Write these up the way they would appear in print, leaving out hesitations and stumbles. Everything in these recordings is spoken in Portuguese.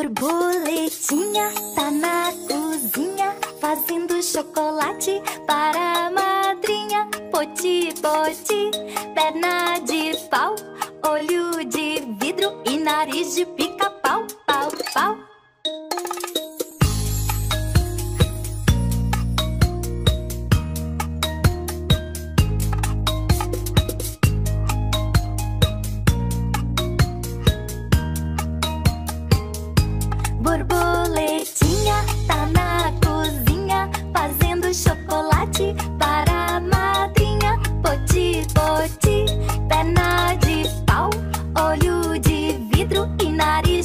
Borboletinha tá na cozinha fazendo chocolate para a madrinha. Poti, poti, perna de pau, olho de vidro e nariz de pica-pau, pau, pau. Borboletinha tá na cozinha fazendo chocolate para a madrinha. Poti, poti, perna de pau, olho de vidro e nariz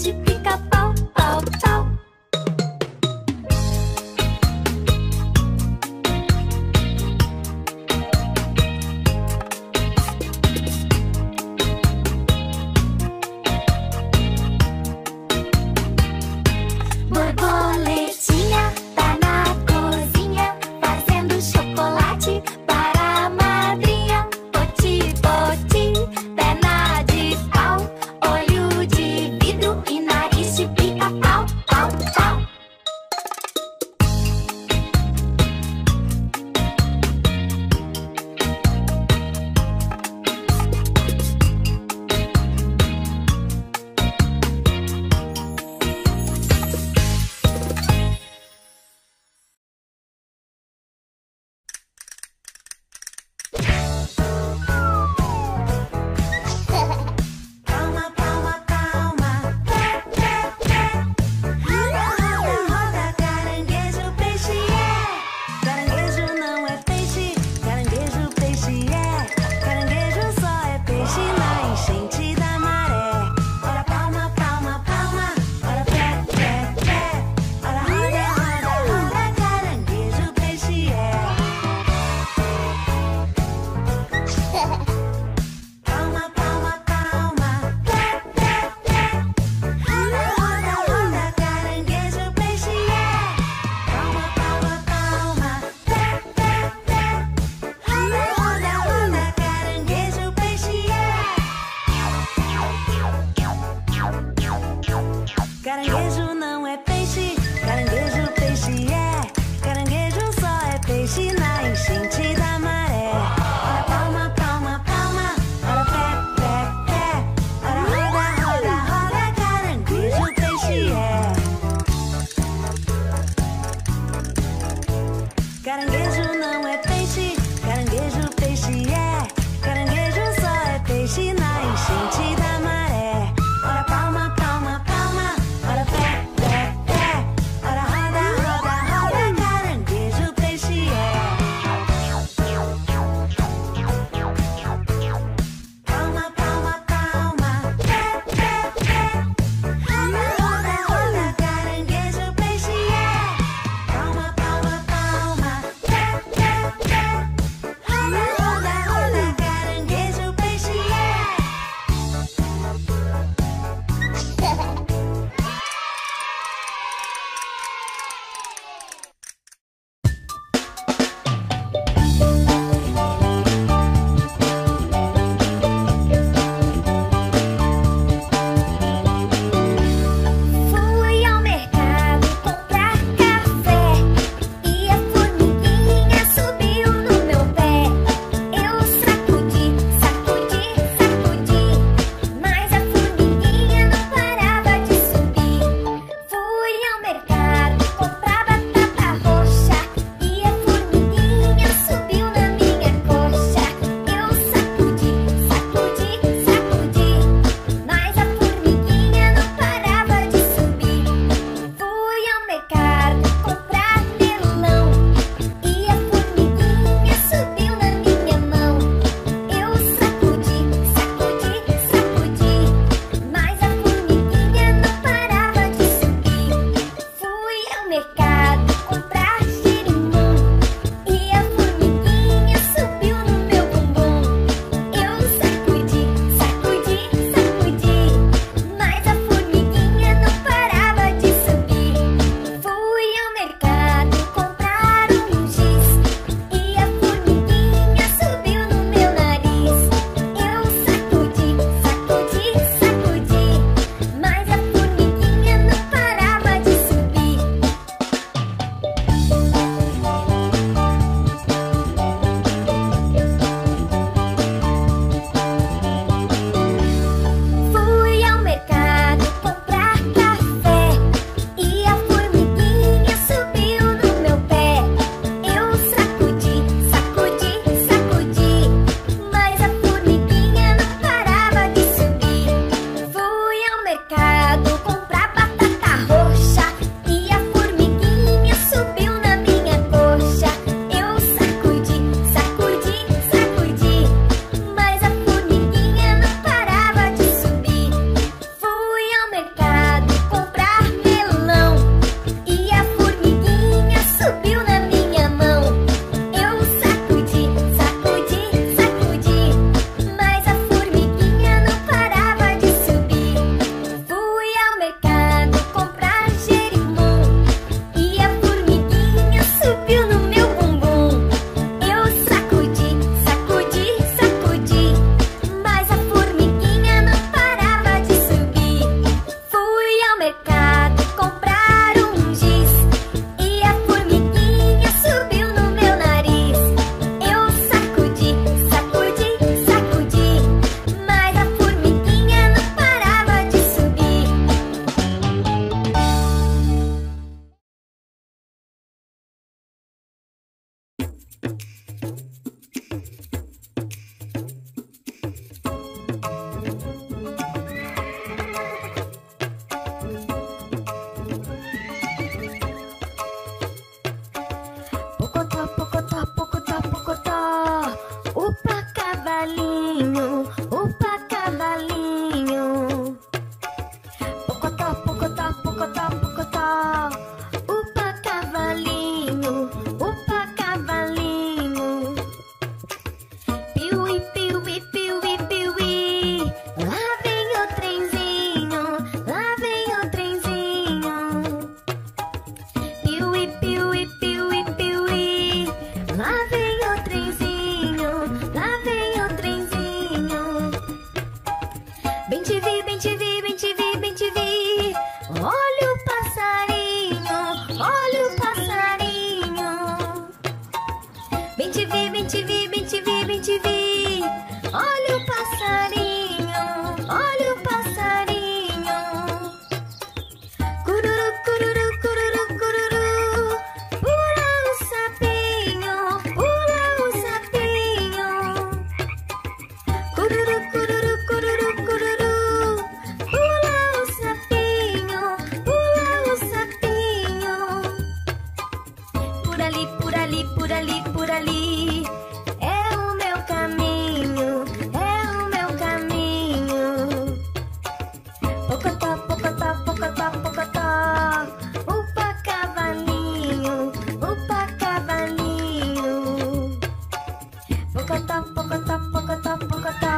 pocotó, pocotó, pocotó, pocotó.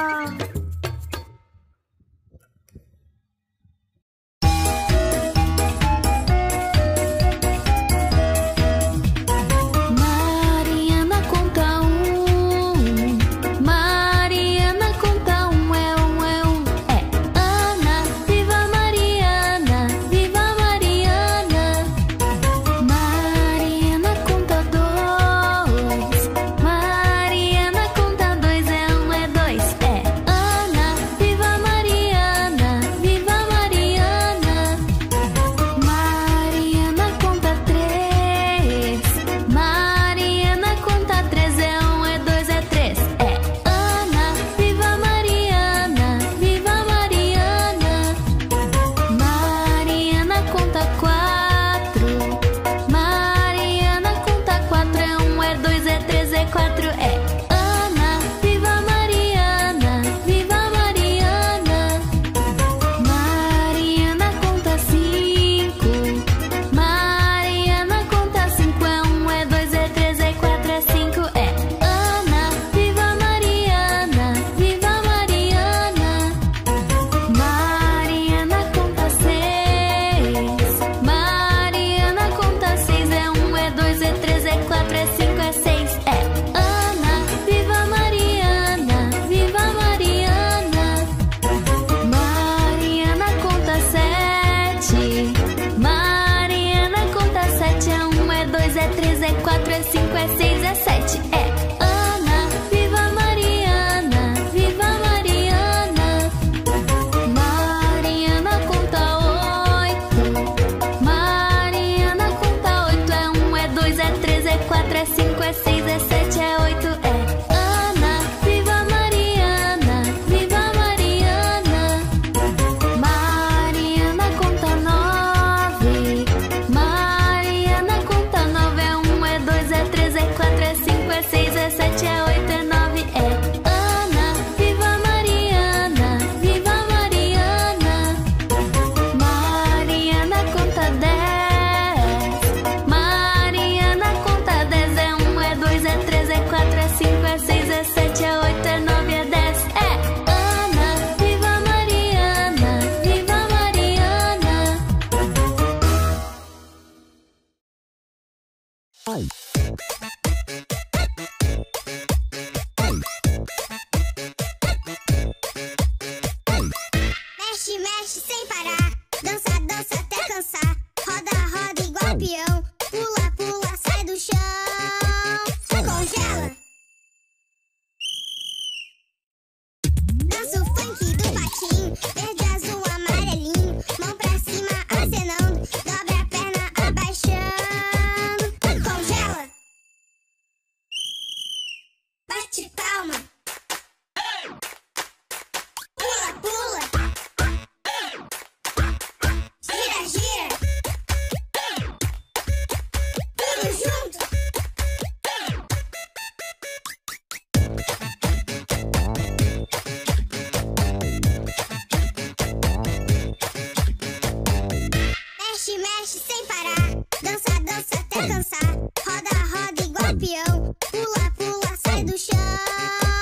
Mexe, mexe sem parar. Dança, dança até cansar. Roda, roda igual peão. Pula, pula, sai do chão. Se congela. Dança o funk do patinho. Verde, azul, amarelinho. Mão pra cima, acenando. Dobra a perna, abaixando. Congela. Bate palma. Pula, pula. Gira, gira. Tudo junto. Mexe, mexe sem parar. Dança, dança até cansar. Roda, roda igual peão. Pula, pula, sai do chão.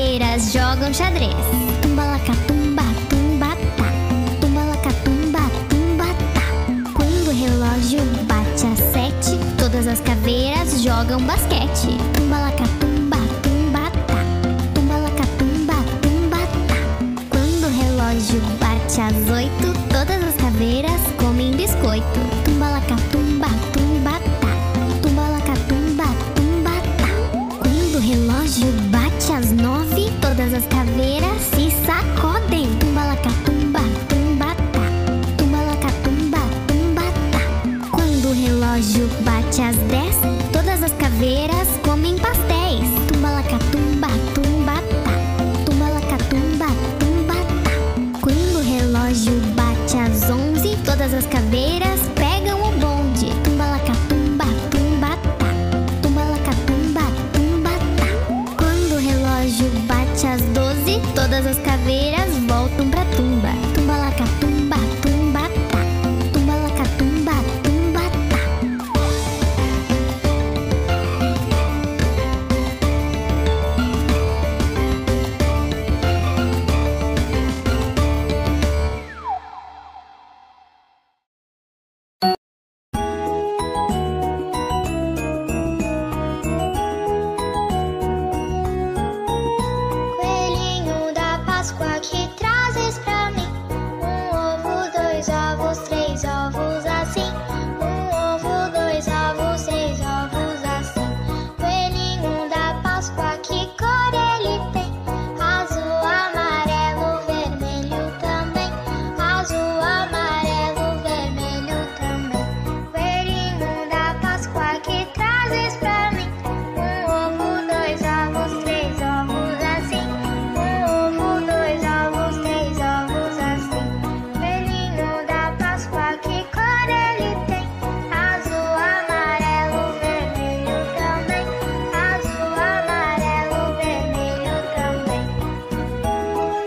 caveiras jogam xadrez. Tumba-laca-tumba, tumba-tá. Tumba-laca-tumba, tumba-tá. Quando o relógio bate às 7, todas as caveiras jogam basquete. Tumba-laca-tumba, tumba-tá. Tumba-laca-tumba, tumba-tá. Quando o relógio bate às 8, todas as caveiras comem biscoito. Tumba-laca-tumba, tumba-tá. Tumba-laca-tumba, tumba-tá. Quando o relógio bate às 9, todas as caveiras se sacodem. Tumba-laca-tumba, tumba-tá. Tumba-laca-tumba, tumba-tá. Quando o relógio bate às 10, todas as caveiras comem pastéis. Tumba-laca-tumba, tumba-tá. Tumba-laca-tumba, tumba-tá. Quando o relógio bate às 11, todas as caveiras pegam o bonde. Tumba-laca-tumba, tumba-tá. Tumba-laca-tumba, tumba-tá. Quando o relógio bate às 12, todas as caveiras voltam pra tumba. Tumba-laca-tumba, tumba-tá. Tumba-laca-tumba, tumba-tá. Coelhinho da Páscoa, que trazes pra mim? Um ovo, dois ovos, três ovos assim. Um ovo, dois ovos, três ovos assim. Coelhinho da Páscoa, que cor ele tem? Azul, amarelo, vermelho também. Azul, amarelo, vermelho também. Coelhinho da Páscoa, que trazes pra mim? Um ovo, dois ovos, três ovos assim. Um ovo, dois ovos, três ovos assim. Coelhinho da Páscoa, que cor ele tem? Azul, amarelo, vermelho também. Azul, amarelo, vermelho também.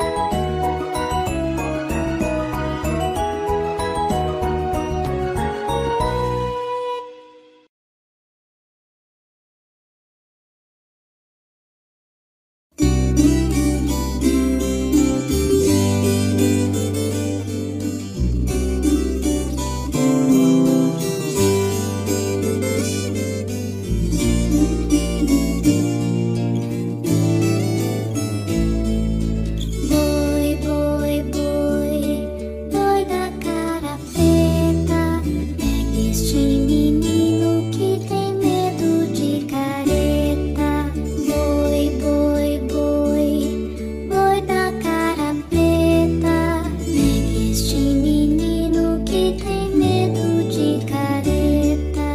Boi, boi, boi, boi da cara preta, pegue este menino que tem medo de careta. Boi, boi, boi, boi da cara preta, pegue este menino que tem medo de careta.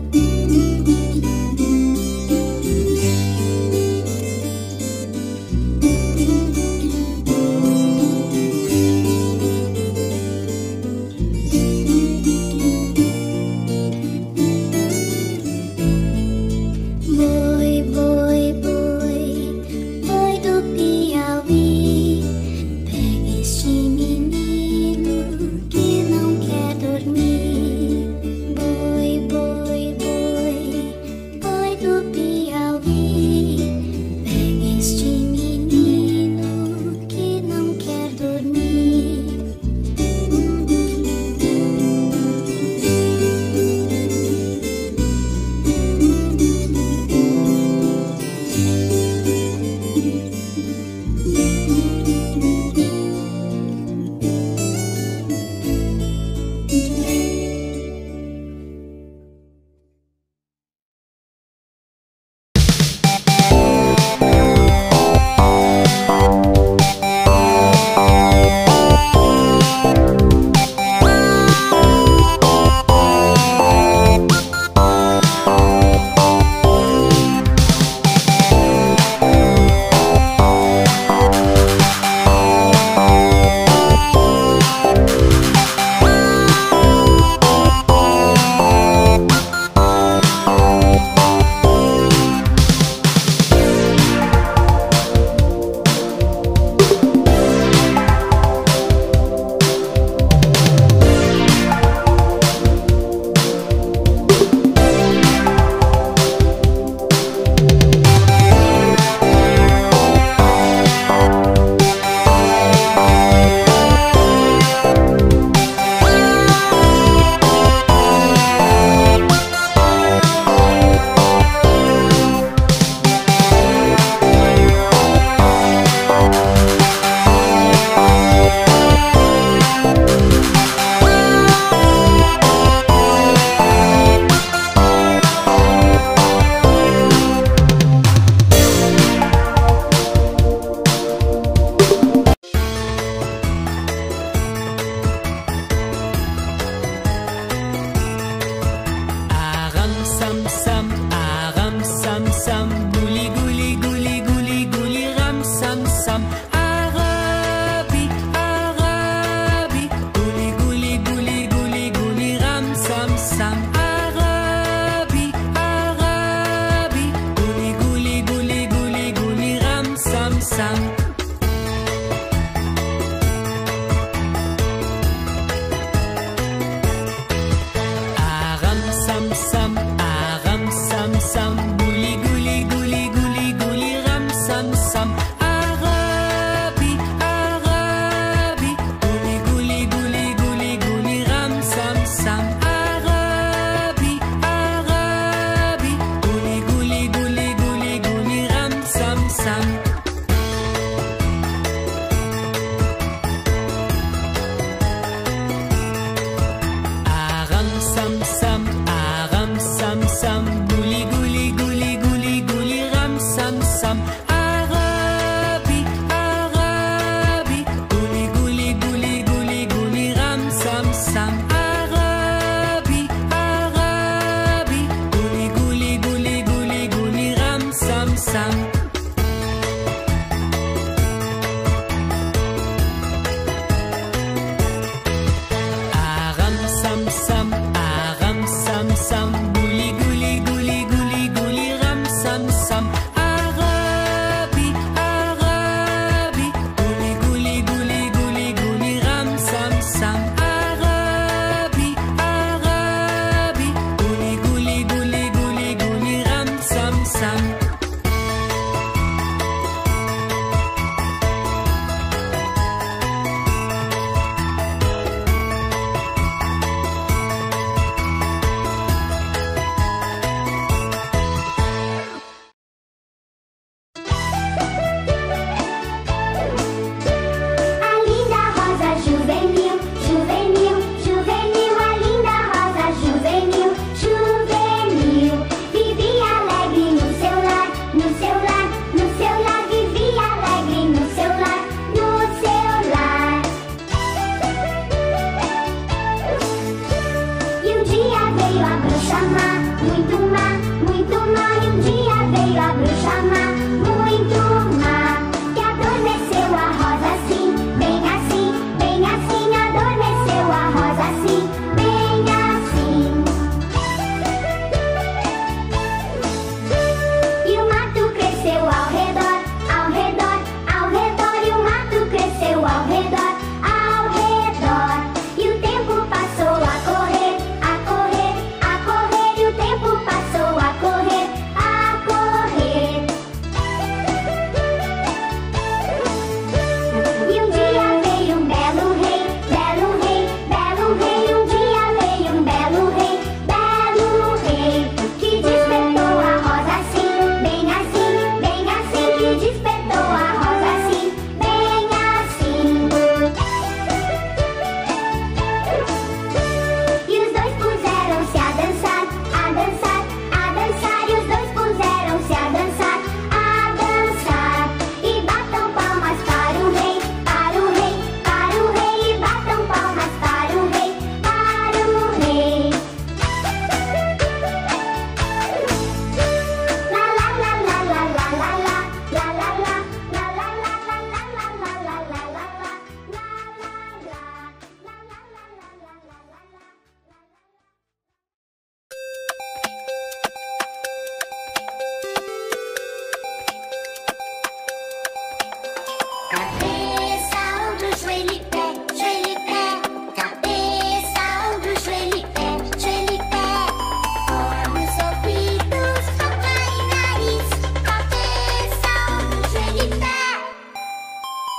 Boi, boi, boi, boi do Piauí, pegue este menino que não quer dormir. Boi, boi, boi, boi do Piauí, pegue este menino que não quer dormir.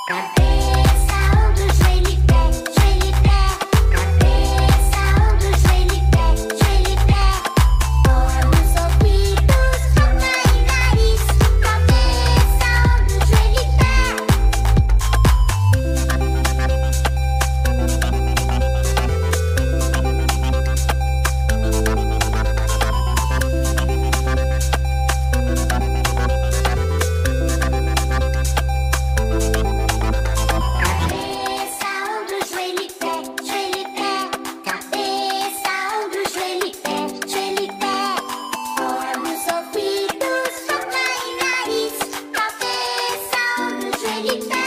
Cabeça, ombro, joelho e pé, joelho e pé. Cabeça, ombro, joelho e pé, joelho e pé. Olhos, ouvidos, boca e nariz. Cabeça, ombro, joelho e pé. Cabeça, ombro, joelho e pé, joelho e pé. Cabeça, ombro, joelho e pé, joelho e pé. Olhos, ouvidos, boca e nariz. Cabeça, ombro, joelho e pé.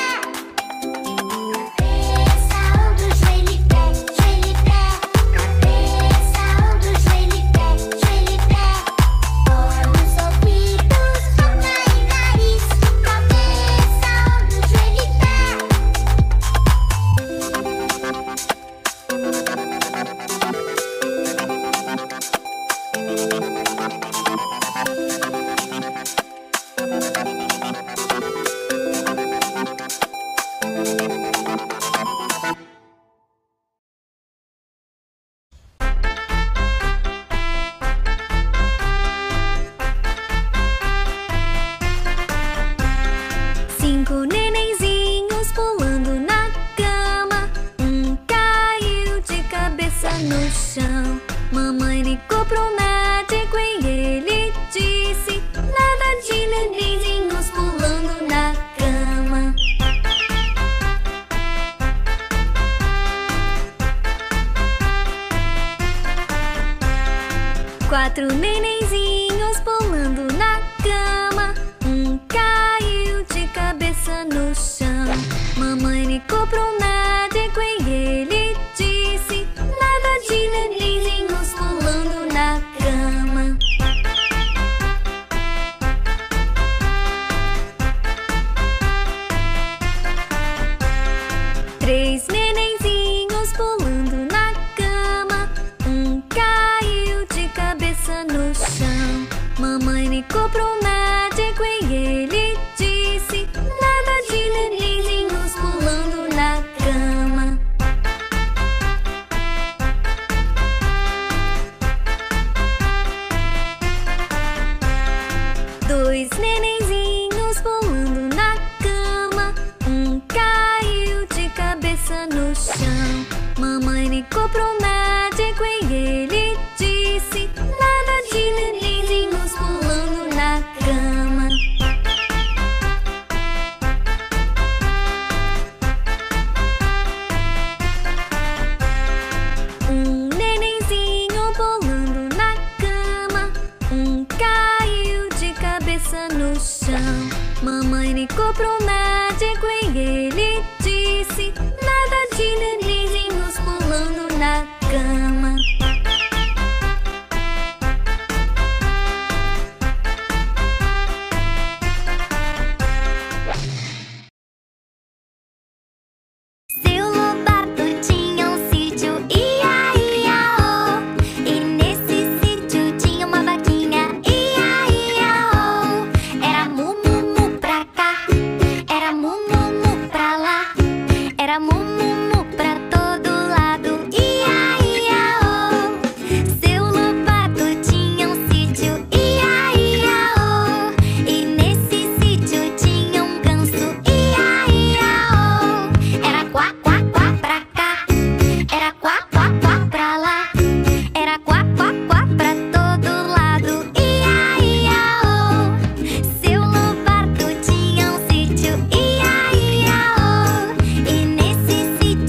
Cabeça, ombro, joelho e pé, joelho e pé. Cabeça, ombro, joelho e pé, joelho e pé. Olhos, ouvidos, boca e nariz. Cabeça, ombro, joelho e pé. Cinco nenenzinhos pulando na cama. Caiu de cabeça no chão. Mamãe ligou pro médico e ele disse: nada de nenenzinhos pulando na cama. Quatro nenenzinhos pulando na cama. Caiu de cabeça no chão. Mamãe ligou pro médico e ele disse: nada de nenenzinhos pulando na cama. Três nenenzinhos pulando na cama. Caiu de cabeça no chão. Mamãe ligou pro médico e ele disse: nada de nenenzinhos pulando na cama. Dois nenenzinhos pulando na cama. Caiu de cabeça no chão. Mamãe ligou pro médico e ele disse: nada de nenenzinhos pulando na cama. Um nenenzinho pulando na cama. Caiu de cabeça no chão. Mamãe ligou pro médico e ele disse: nada de nenenzinhos pulando na cama. Seu Lobato tinha um sítio, ia, ia, oh. E nesse sítio tinha uma vaquinha, ia, ia, oh. Era mu-mu-mu pra cá, era mu-mu-mu pra lá. Era mu-mu-mu pra todo lado, ia, ia, oh. Seu Lobato tinha um sítio, ia, ia, oh. E nesse sítio tinha um ganso, ia, ia, oh. Era quá, quá, quá pra cá, era quá, quá, quá pra lá. Era quá, quá, quá pra todo lado, ia, ia, oh. Seu Lobato tinha um sítio, ia, ia, oh. E nesse sítio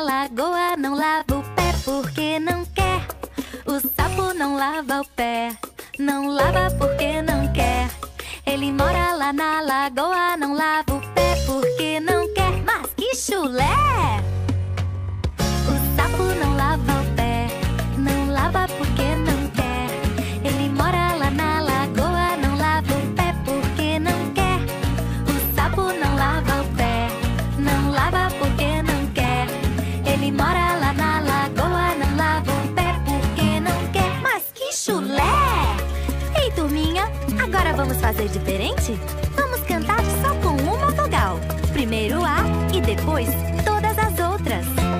lagoa não lava o pé porque não quer. O sapo não lava o pé, não lava porque não quer. Ele mora lá na lagoa, não lava o pé porque não quer. Mas que chulé! O sapo não lava o pé, não lava porque não quer. Ele mora lá na lagoa, não lava o pé porque não quer. O sapo não lava o pé, não lava porque não quer. Ele mora lá na lagoa, não lava o pé porque não quer. Mas que chulé! Ei, turminha, agora vamos fazer diferente? Vamos cantar só com uma vogal. Primeiro A e depois todas as outras.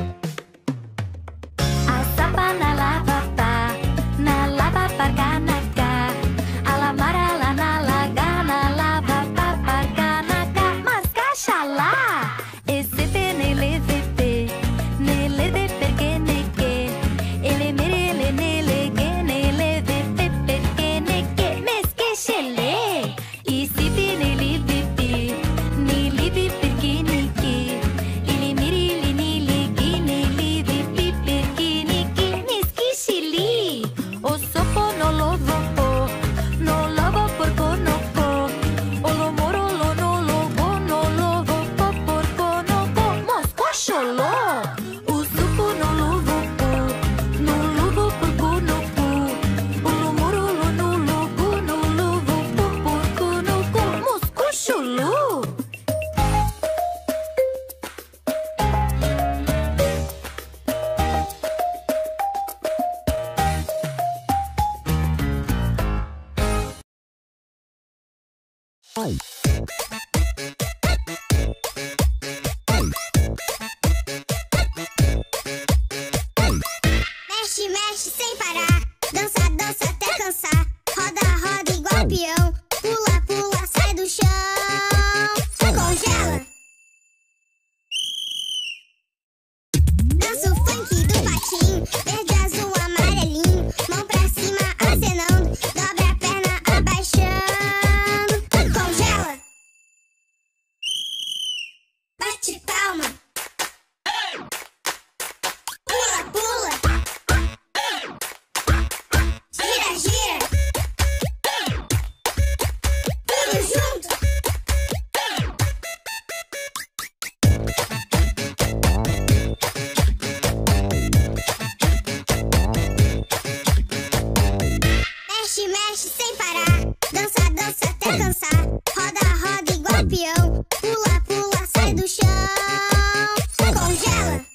A sapa na lava pá, na lava parga na cá. A lamara lá na laga, na lava pá parga na cá. Mas cacha lá! Esse penele vepe, nele de perque neque. Ele merele nele que nele vepe perque neque. Mesque chele! E se penele vepe, nele vepe perque neque. Ele merele nele que nele vepe perque neque. Mesque chili! O sopo no lovo po, no lovo porco no po. O lomoro lo no logo, no lovo po porco no po. Mosco choló! O supo no lovo po, no lovo porco no po. O lomoro lo no logo, no lovo po porco no po. Mosco choló! Mexe, mexe sem parar. Dança, dança até cansar. Roda, roda igual peão. Pula, pula, sai do chão. Congela. Dança o funk do patinho. Verde, azul, amarelinho. Mão pra cima, acenando. Dobra a perna, abaixando. Congela. Bate palma. Pula, pula. Gira, gira. Tudo junto. Mexe, mexe sem parar. Dança, dança até cansar. Roda, roda igual peão. Pula, pula, sai do chão. Congela.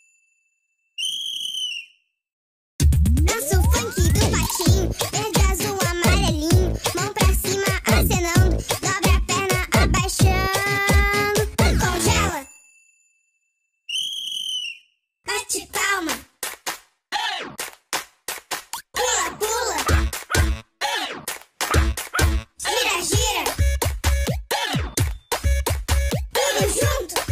Dança o funk do patinho. Verde, azul, amarelinho. Mão pra cima, acenando. Dobra a perna, abaixando. Congela. Bate palma. Pula, pula. Gira, gira. Tudo junto.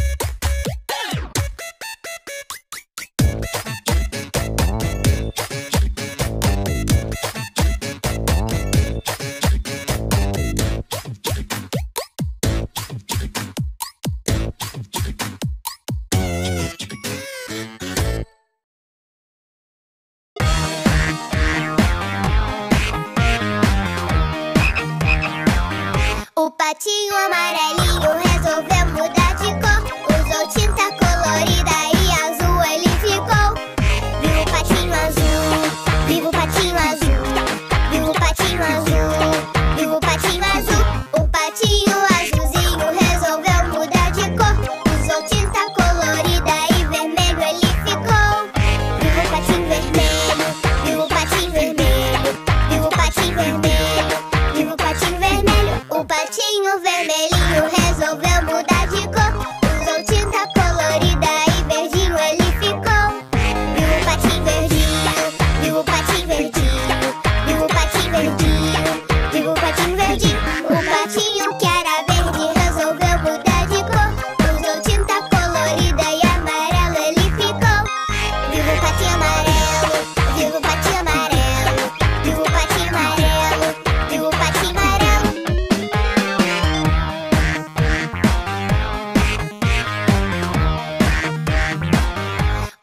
O patinho amarelinho resolveu mudar de cor. Usou tinta colorida e azul ele ficou. Viva o patinho azul, viva o patinho azul, viva o patinho azul, viva o patinho azul. O patinho azulzinho resolveu mudar de cor. Usou tinta colorida e vermelho ele ficou. Viva o patinho vermelho, viva o patinho vermelho, viva o patinho vermelho, viva o patinho vermelho. O patinho vermelhinho resolveu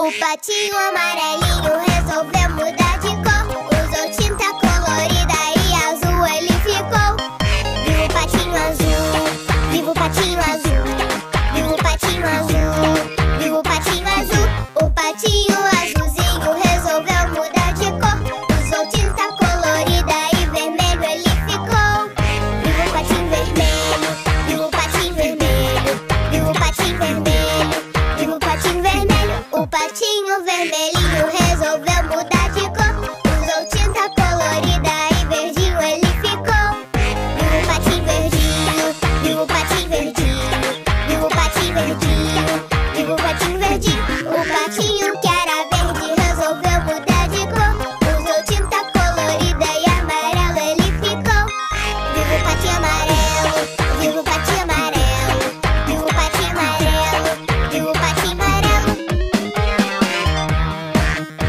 O patinho amarelinho resolveu mudar de cor. Usou tinta colorida e azul ele ficou. Viva o patinho azul, viva o patinho azul, viva o patinho azul, viva o patinho azul. O patinho azulzinho resolveu mudar de cor. Usou tinta colorida e vermelho ele ficou. Viva o patinho vermelho, viva o patinho vermelho, viva o patinho vermelho, viva o patinho vermelho. O patinho vermelhinho resolveu mudar de cor. Usou tinta colorida e verdinho ele ficou. Viva o patinho verdinho, viva o patinho verdinho, viva o patinho verdinho, viva o patinho verdinho. O patinho que era verde resolveu mudar de cor. Usou tinta colorida e amarelo ele ficou. Viva o patinho amarelo, viva o patinho amarelo, viva o patinho amarelo, viva o patinho amarelo.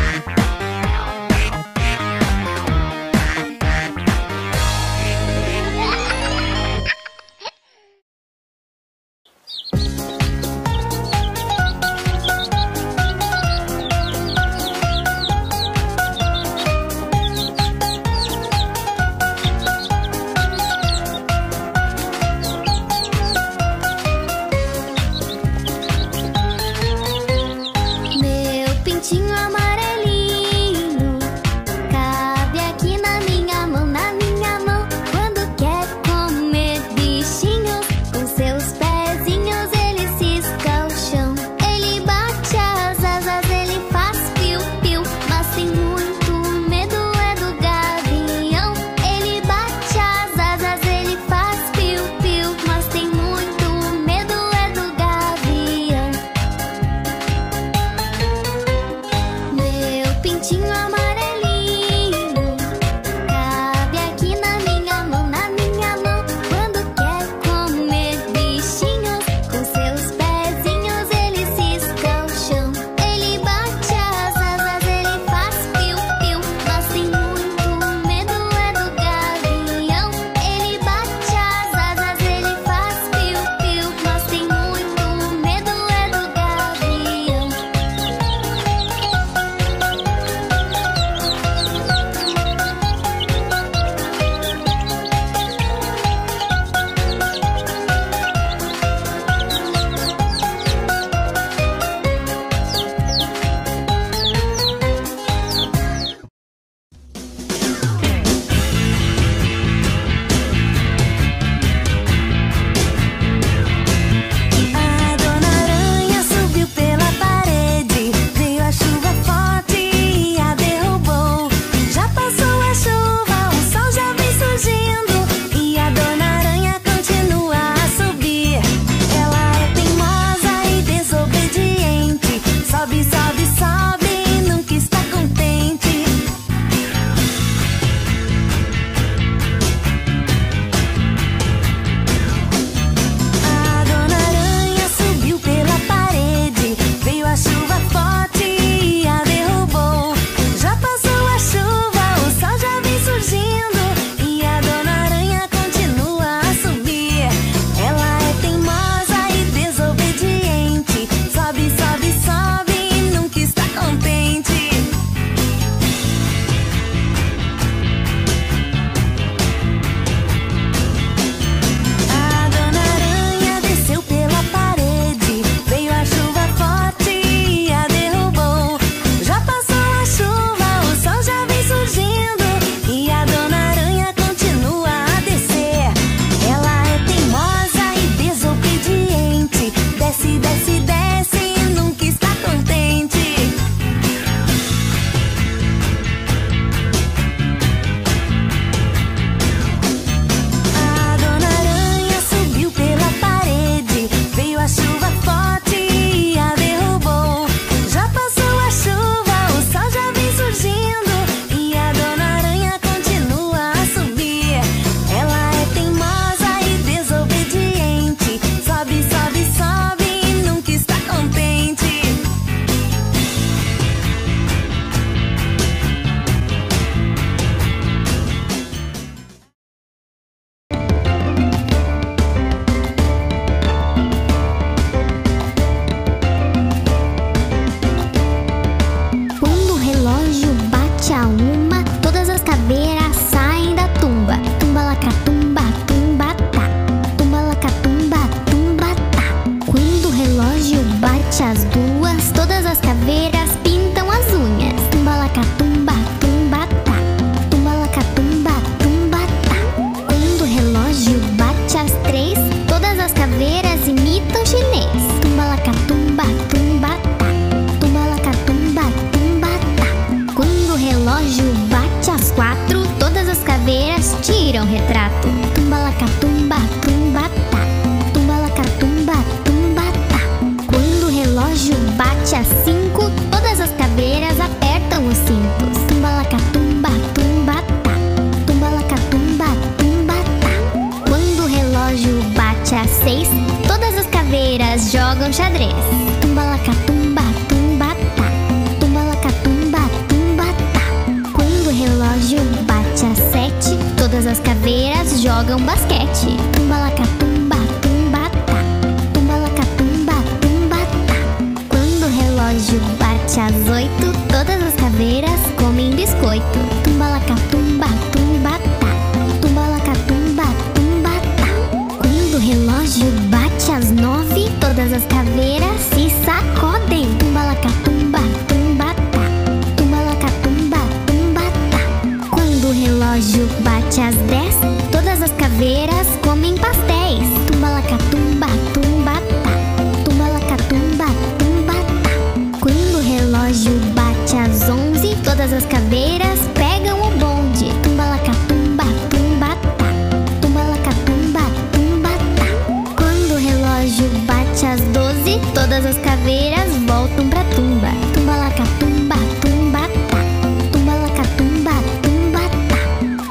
Tumbalacatumba, tumbatá. Tumbalacatumba, tumbatá. Quando o relógio bate às 5, todas as caveiras apertam os cintos. Tumbalacatumba, tumbatá. Tumbalacatumba, tumbatá. Quando o relógio bate às 6, todas as caveiras jogam xadrez. Tumbalacatumba, tumbatá. Tumbalacatumba, tumbatá. Quando o relógio bate às 7, todas as caveiras jogam basquete. Tumbalacatumba, tumbatá. Tumbalacatumba, tumbatá. Quando o relógio bate às 8, todas as caveiras comem biscoito. Tumbalacatumba, tumbatá. Tumbalacatumba, tumbatá. Quando o relógio bate às 9, todas as caveiras se sacodem. Tumbalacatumba, tumbatá. Tumbalacatumba, tumbatá. Quando o relógio bate às 10, todas as caveiras comem pastéis. Tumbalacatumba, tumbatá. Tumbalacatumba, tumbatá. Quando o relógio bate às 11, todas as caveiras pegam o bonde. Tumbalacatumba, tumbatá. Tumbalacatumba, tumbatá. Quando o relógio bate às 12, todas as caveiras voltam pra tumba. Tumbalacatumba, tumbatá. Tumbalacatumba, tumbatá.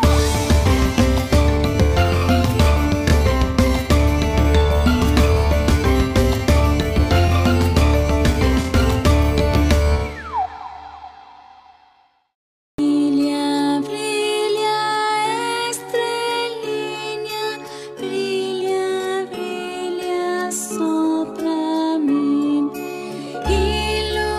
Brilha, brilha, estrelinha, brilha, brilha só pra mim. Ilumina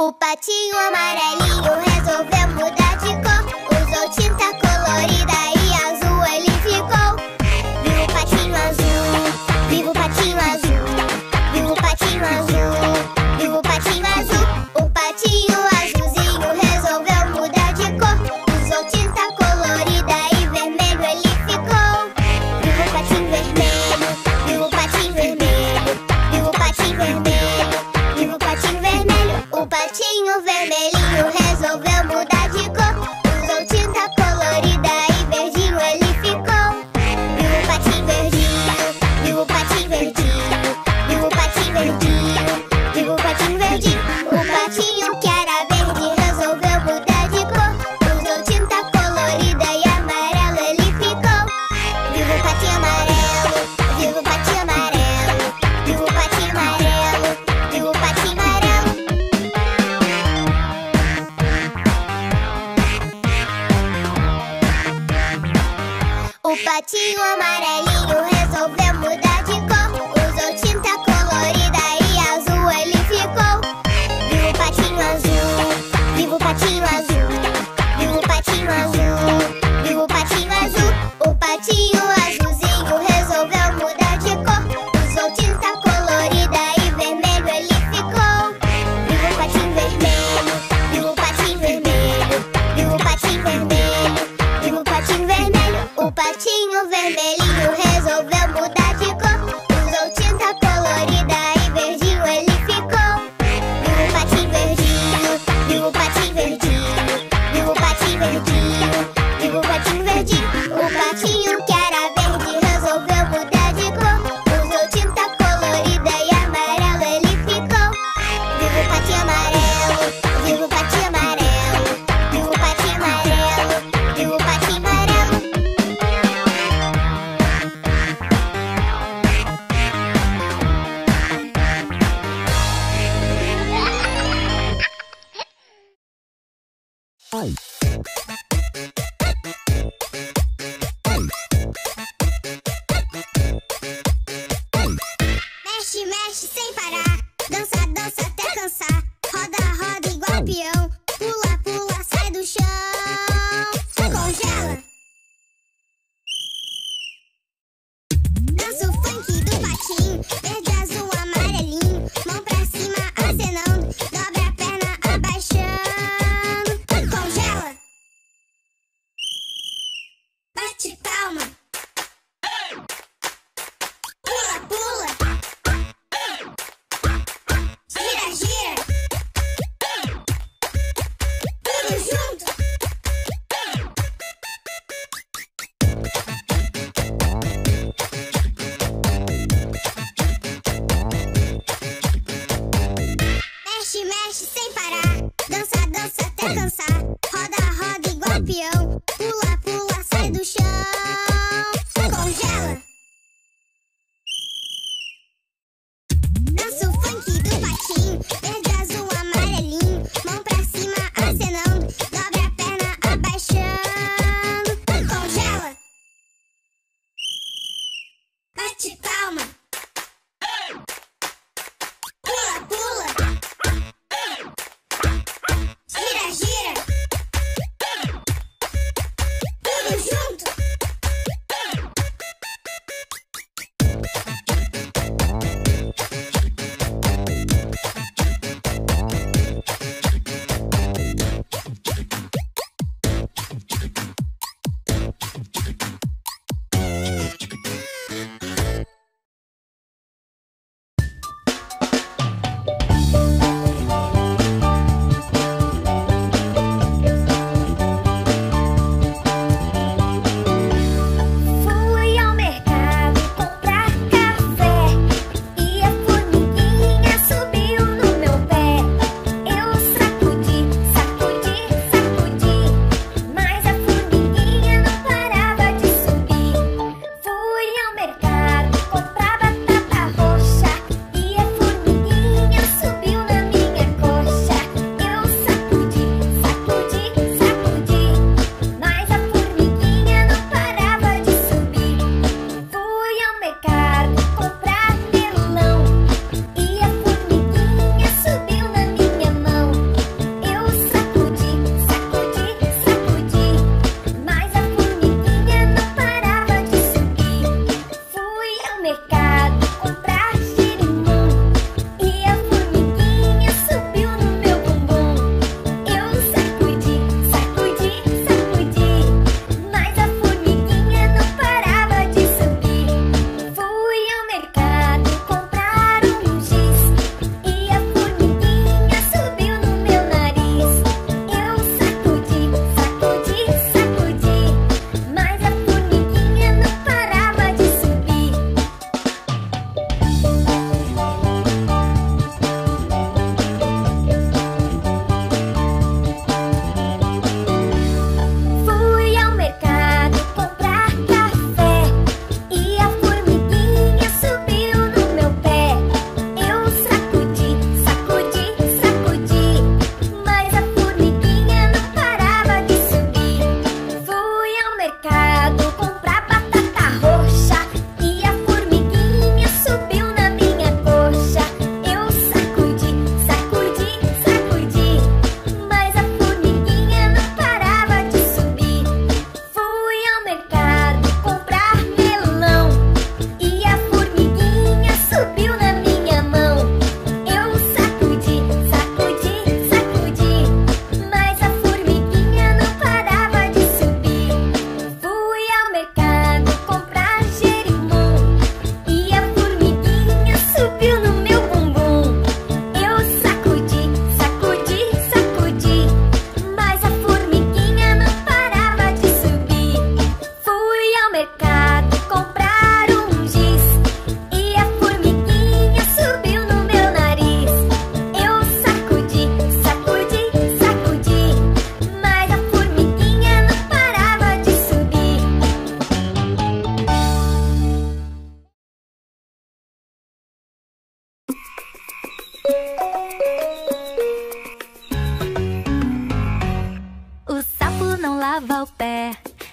O patinho amarelinho resolveu mudar de cor. Usou tinta colorida e azul ele ficou. Viva o patinho azul, viva o patinho azul, viva o patinho azul, viva o patinho azul. O patinho azulzinho resolveu mudar de cor. Usou tinta colorida e vermelho ele ficou. Viva o patinho vermelho, viva o patinho vermelho, viva o patinho vermelho, viva o patinho vermelho. O patinho vermelhinho resolveu mudar de cor. Usou tinta colorida e verdinho ele ficou. Viva o patinho verdinho, viva o patinho verdinho, viva o patinho verdinho, viva o patinho verdinho. O patinho que era verde resolveu mudar de cor. Usou tinta colorida e amarelo ele ficou. Viva o patinho amarelo, viva o patinho amarelo, viva o patinho amarelo, viva o patinho amarelo. O patinho amarelinho resolveu mudar de cor. Usou tinta colorida e azul ele ficou. Viva o patinho azul, viva o patinho azul, viva o patinho azul, viva o patinho azul. O patinho azulzinho resolveu mudar de cor. Usou tinta colorida e vermelho ele ficou. Viva o patinho vermelho, viva o patinho vermelho, viva o patinho vermelho, viva o patinho vermelho. O patinho vermelhinho resolveu mudar de cor. Usou tinta colorida e verdinho ele ficou. Viva o patinho verdinho, viva o patinho verdinho, viva o patinho verdinho, viva o patinho verdinho. O patinho que era verde resolveu mudar de cor. Usou tinta colorida e amarelo ele ficou. Viva o patinho amarelo, viva o patinho amarelo, viva o patinho amarelo, viva o patinho amarelo. Mexe, mexe sem parar. Dança, dança até cansar. Roda, roda igual peão. Pula, pula, sai do chão. Se congela. Dança o funk do patinho. Verde, azul, amarelinho. Mão pra cima, acenando. Dobra a perna, abaixando. Congela. Bate palma. Pula, pula. Gira, gira. Tudo junto. Mexe, mexe sem parar. Dança, dança até cansar. Roda, roda igual peão. Pula, pula, sai do chão. Congela. Dança o funk do patinho. Verde, azul, amarelinho. Mão pra cima, acenando. Dobra a perna, abaixando. Congela. Bate palma. Pula, pula. Gira, gira.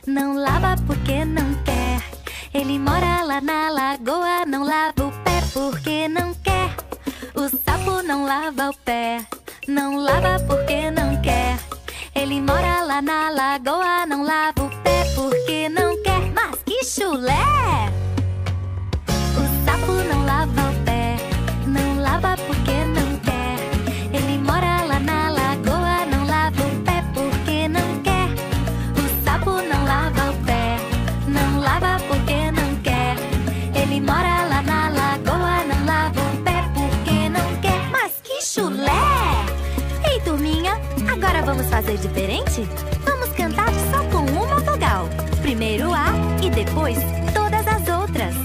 não lava porque não quer. Ele mora lá na lagoa, não lava o pé porque não quer. O sapo não lava o pé, não lava porque não quer. Ele mora lá na lagoa, não lava o pé porque não quer. Mas que chulé! O sapo não lava o pé, não lava porque não quer. Ele mora lá na lagoa, não lava o pé porque não quer. O sapo não lava o pé, não lava porque não quer. Ele mora lá na lagoa, não lava o pé porque não quer. Mas que chulé! Ei, turminha, agora vamos fazer diferente? Vamos cantar só com uma vogal. Primeiro A e depois todas as outras.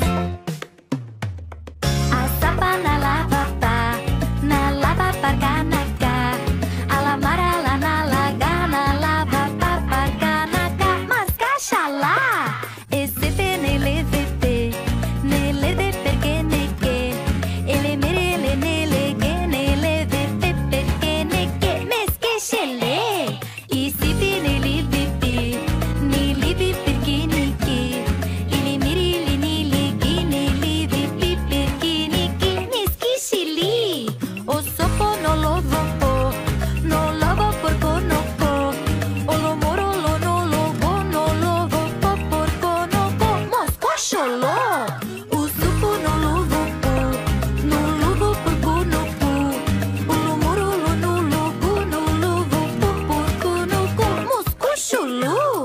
A sapa na lava pá, na lava parga na cá. A lamara lá na laga, na lava pá parga na cá. Mas caxalá! Esse penele vepe, nele de perque neque. Ele merele nele que nele vepe perque neque. Mesque xelê! E se pinele pipi, nili perque neque. Ele merele nele que nele vepe perque neque. Mesque xili! O sopo no lovo po, no lovo porco no po. O lomoro lo no lovo, no lovo po porco no po. Mosco xoló! O supo no lovo po, no lovo porco no po. O lomoro lo no lovo po porco no po. Mosco xoló!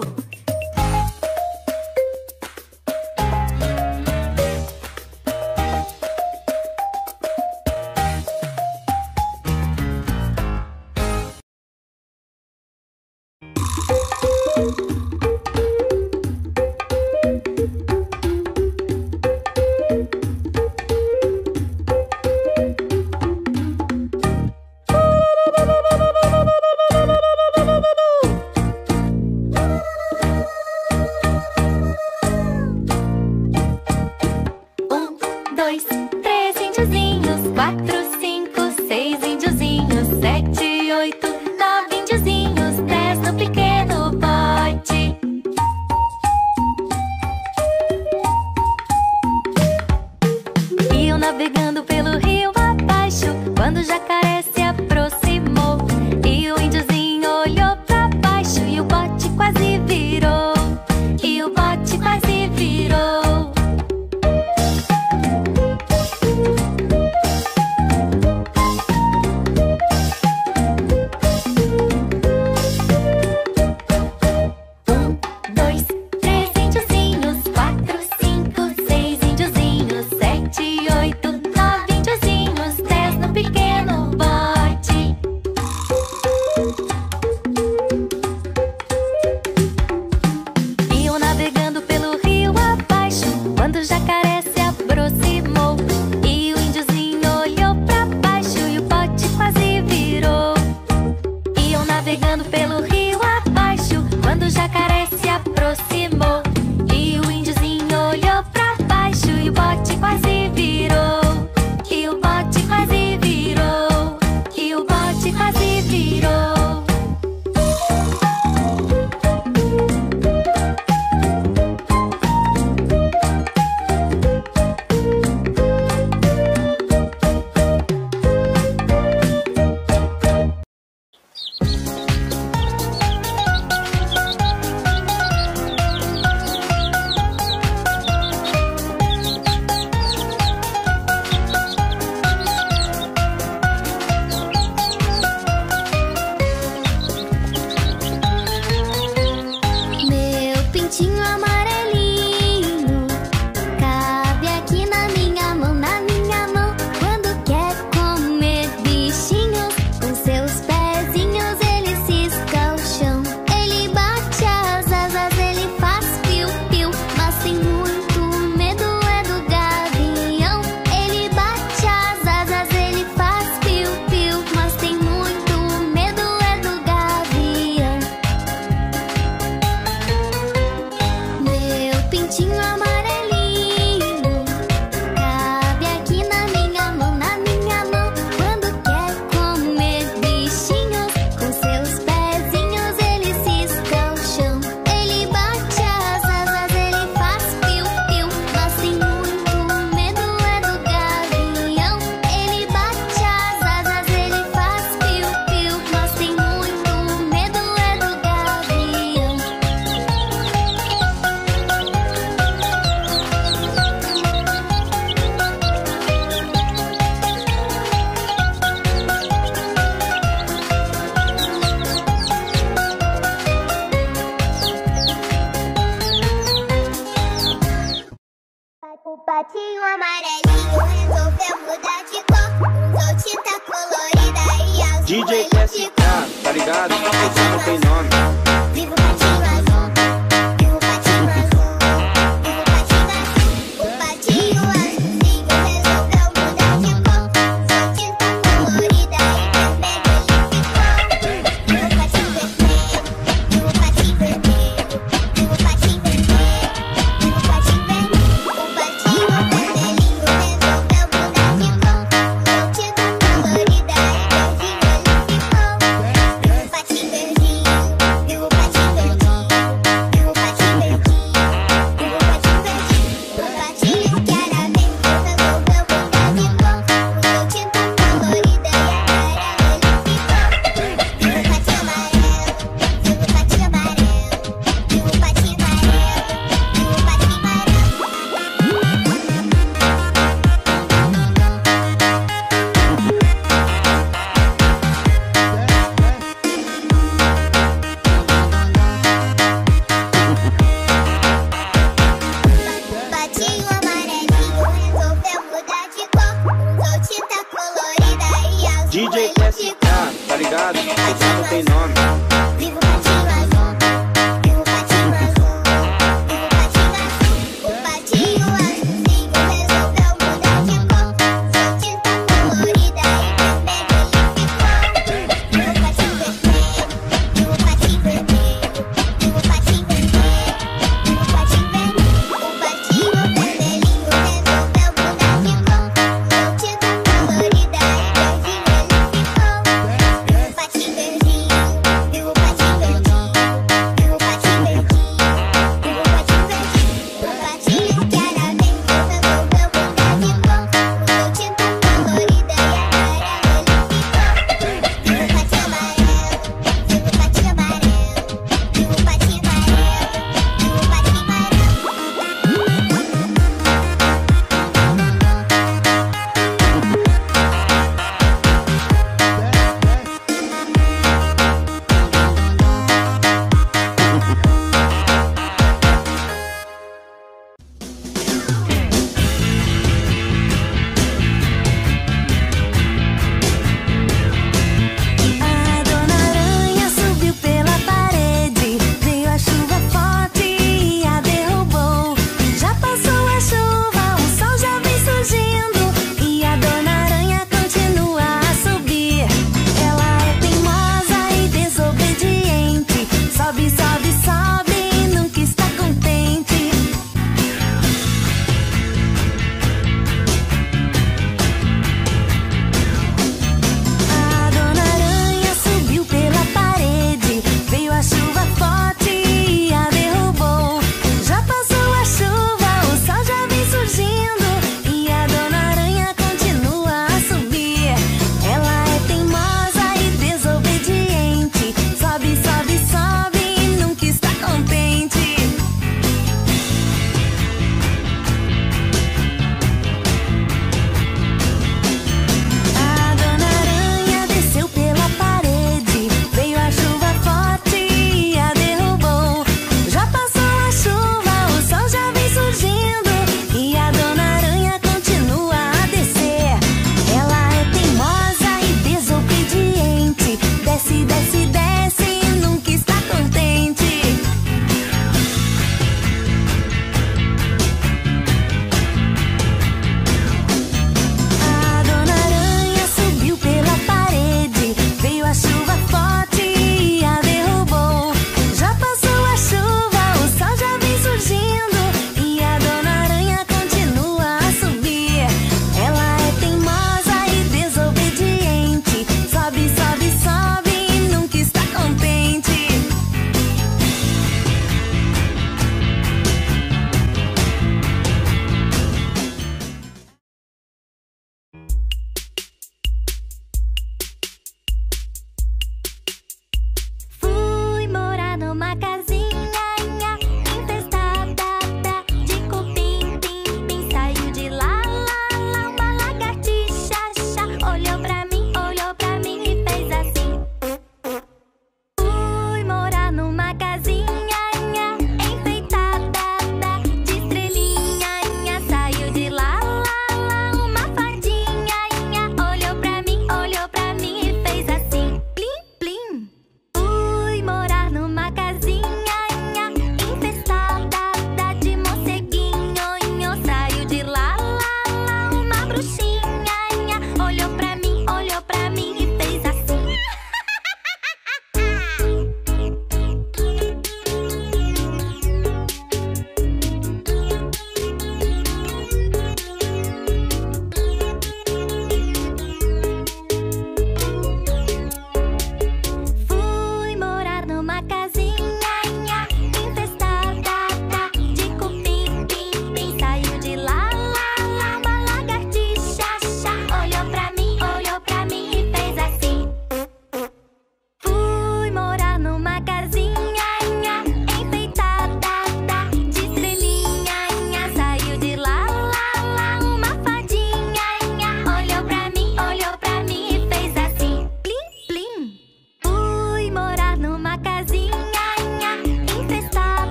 Dois, três índiozinhos, 4, 5, 6 índiozinhos, 7, 8, 9 índiozinhos, 10 no pequeno bote. DJ SK, tá ligado? Esse não tem nome. Viva o patinho azul, viva o patinho azul, viva o patinho azul. O patinho azulzinho resolveu mudar de cor. Sua tinta colorida e vermelha ele ficou. Viva o patinho vermelho, viva o patinho vermelho, viva o patinho vermelho, viva o patinho vermelho. O patinho vermelhinho resolveu mudar de cor. Sua tinta colorida e verdinho ele ficou. Viva o patinho verdinho, viva o patinho verdinho, viva o patinho verdinho, viva o patinho verdinho. O patinho que era verde resolveu mudar de cor. Usou tinta colorida e amarela ele ficou. Viva o patinho amarelo, viva o patinho amarelo, viva o patinho amarelo, viva o patinho amarelo. Patinho amarelinho resolveu mudar de cor. Usou tinta colorida e azul DJ ele SK, ficou. tá ligado? Esse não tem nome. Viva o patinho azul, viva o patinho azul, viva o patinho azul. O patinho azulzinho resolveu mudar de cor. Sua tinta colorida e vermelha ele ficou. Viva o patinho vermelho, viva o patinho vermelho, viva o patinho vermelho, viva o patinho vermelho. O patinho vermelhinho resolveu mudar de cor. Sua tinta colorida e verdinho ele ficou. Viva o patinho verdinho, viva o patinho verdinho, viva o patinho verdinho, viva o patinho verdinho, viva o patinho verdinho.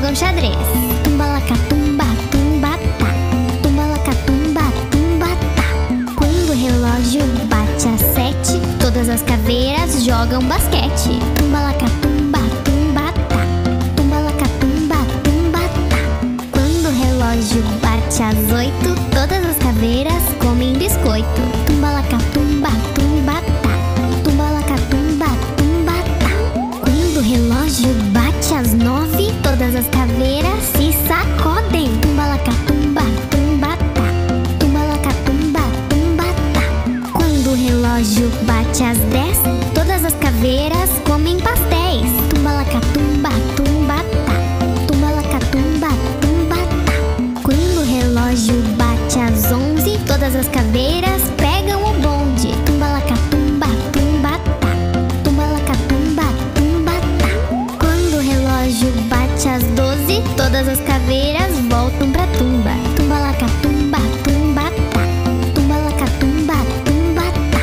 jogam xadrez. Tumbalacatumba, tumbatá. Tumbalacatumba, tumbatá. Quando o relógio bate às 7, todas as caveiras jogam basquete. Tumbalacatumba, tumbatá. Tumbalacatumba, tumbatá. Quando o relógio bate às 8, todas as caveiras comem biscoito. Tumbalacatumba, tumbatá. Tumbalacatumba, tumbatá. Quando o relógio bate às 9, todas as caveiras se sacodem. Tumbalacatumba, tumbatá. Tumbalacatumba, tumbatá. Quando o relógio bate às 10, todas as caveiras comem pastéis. Tumbalacatumba, tumbatá. Tumbalacatumba, tumbatá. Quando o relógio bate às 11, todas as caveiras pegam o bonde. Tumbalacatumba, tumbatá. Tumbalacatumba, tumbatá. Quando o relógio bate às 12, todas as caveiras voltam pra tumba. Tumbalacatumba, tumbatá. Tumbalacatumba, tumbatá.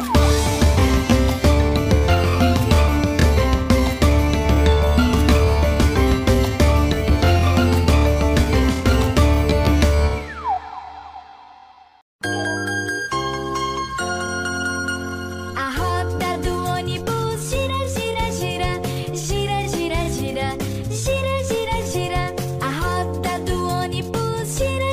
A roda do ônibus gira, gira, gira. Gira, gira, gira. Gira, gira, gira. A roda do ônibus gira,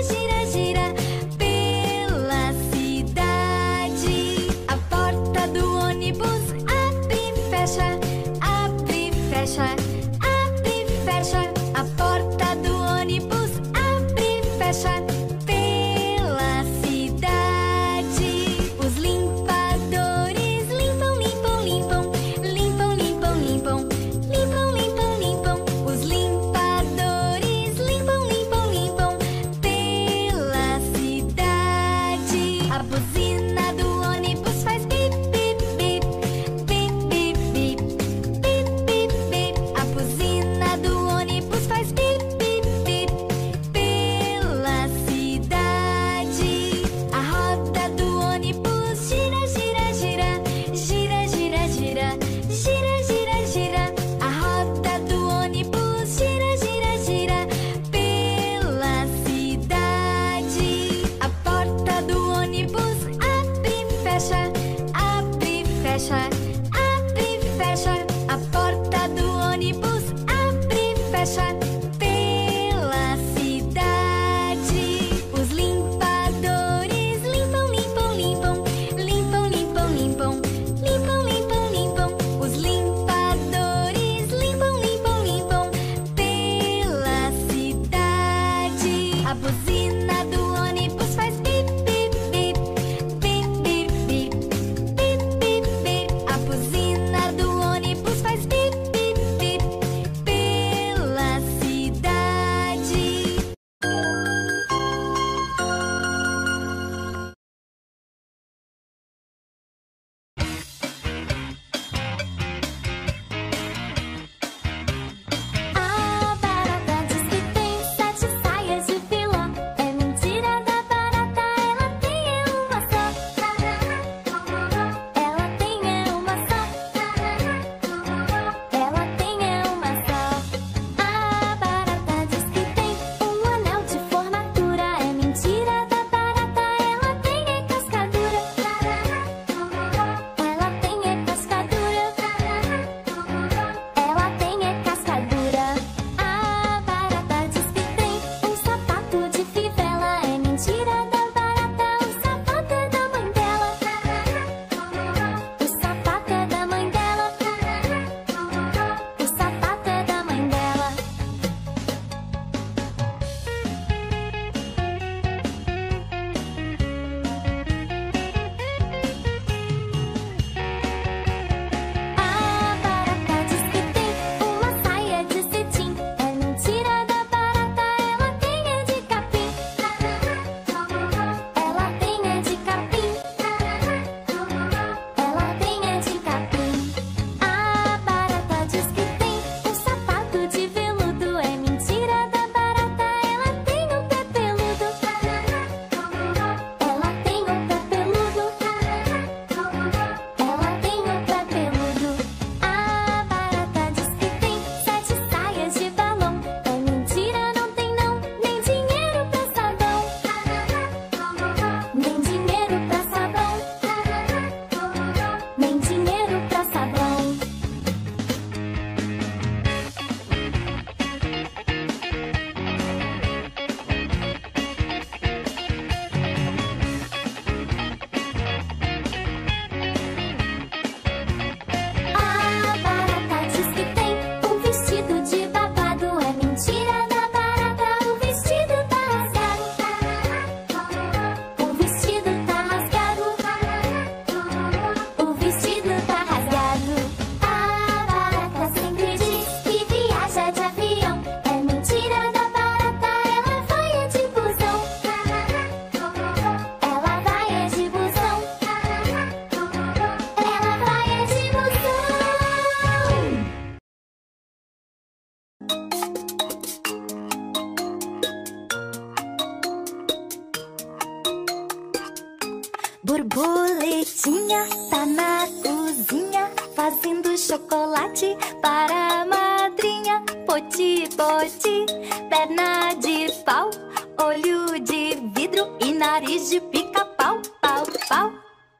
Borboletinha tá na cozinha fazendo chocolate para a madrinha. Poti, poti, perna de pau, olho de vidro e nariz de pica-pau, pau, pau.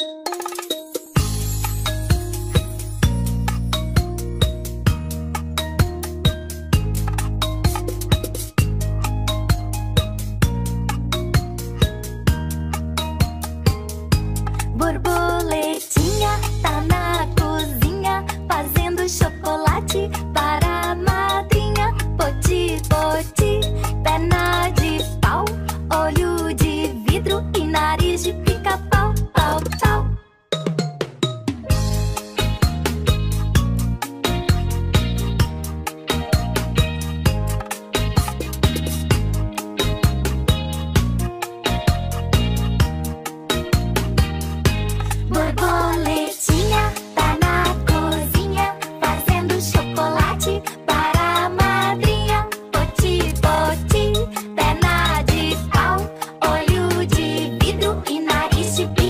Borboletinha tá na cozinha fazendo chocolate para a madrinha. Poti, poti, perna de pau, olho de vidro e nariz de pica-pau, pau, pau. Borboletinha tá na cozinha fazendo chocolate para a madrinha. Poti, poti, perna de pau, olho de vidro e nariz de